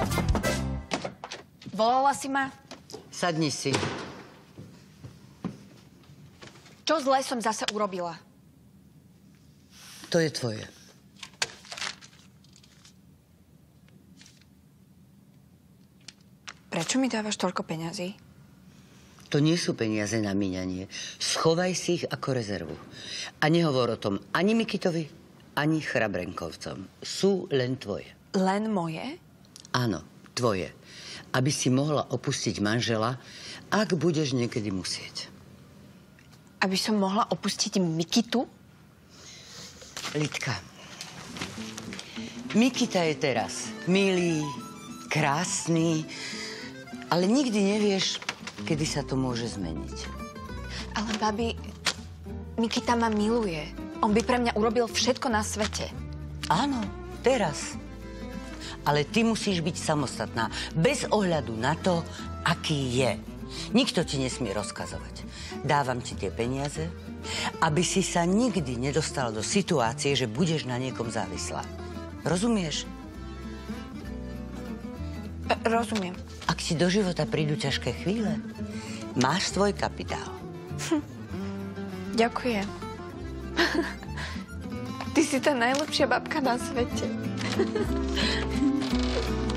Volala si ma? Sadni si. Čo zlé som zase urobila? To je tvoje. Prečo mi dávaš toľko peňazí? To nie sú peniaze na míňanie. Schovaj si ich ako rezervu. A nehovor o tom ani Mikitovi, ani Chrabrenkovcom. Sú len tvoje. Len moje? Áno, tvoje. Aby si mohla opustiť manžela, ak budeš niekedy musieť. Aby som mohla opustiť Mikitu? Lidka, Mikita je teraz milý, krásny, ale nikdy nevieš, kedy sa to môže zmeniť. Ale babi, Mikita ma miluje. On by pre mňa urobil všetko na svete. Áno, teraz. Ale ty musíš byť samostatná, bez ohľadu na to, aký je. Nikto ti nesmie rozkazovať. Dávam ti tie peniaze, aby si sa nikdy nedostala do situácie, že budeš na niekom závislá. Rozumieš? Rozumiem. Ak ti do života prídu ťažké chvíle, máš svoj kapitál. Ďakujem. Ty si tá najlepšia babka na svete.